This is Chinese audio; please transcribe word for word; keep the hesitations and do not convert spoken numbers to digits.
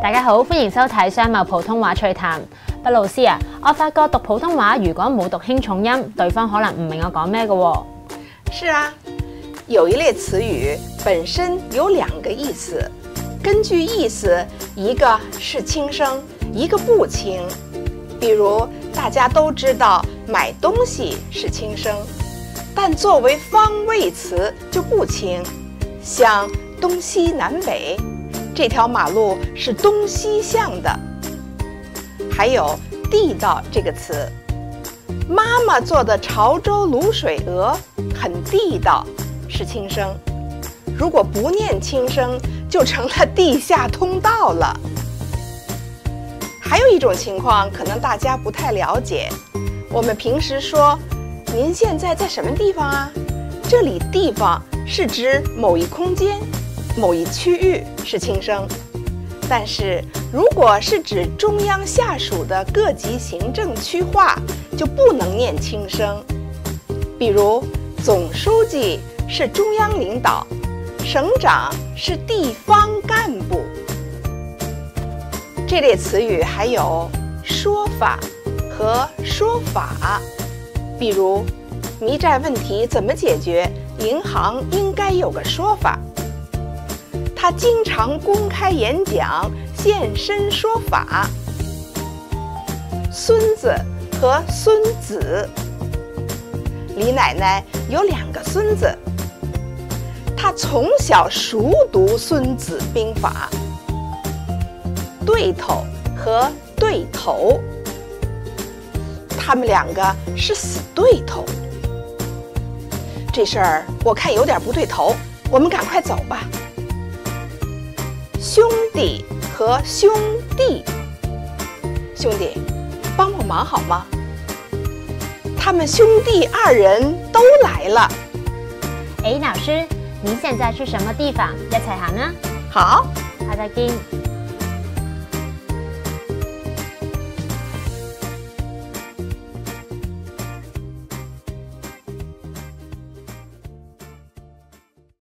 大家好，歡迎收睇商貿普通話趣談。畢老師啊，我發覺讀普通話如果冇讀輕重音，對方可能唔明我講咩嘅喎。 是啊，有一类词语本身有两个意思，根据意思，一个是轻声，一个不轻。比如大家都知道买东西是轻声，但作为方位词就不轻，像东西南北。 这条马路是东西向的。还有“地道”这个词，妈妈做的潮州卤水鹅很地道，是轻声。如果不念轻声，就成了地下通道了。还有一种情况，可能大家不太了解。我们平时说：“您现在在什么地方啊？”这里“地方”是指某一空间。 某一区域是轻声，但是如果是指中央下属的各级行政区划，就不能念轻声。比如，总书记是中央领导，省长是地方干部。这类词语还有说法和说法，比如，迷债问题怎么解决？银行应该有个说法。 他经常公开演讲，现身说法。孙子和孙子，李奶奶有两个孙子，她从小熟读《孙子兵法》。对头和对头，他们两个是死对头。这事儿我看有点不对头，我们赶快走吧。 兄弟和兄弟，兄弟，帮帮忙好吗？他们兄弟二人都来了。 誒，老師，您現在去什麼地方？一齊行啊！ 好， 下次見。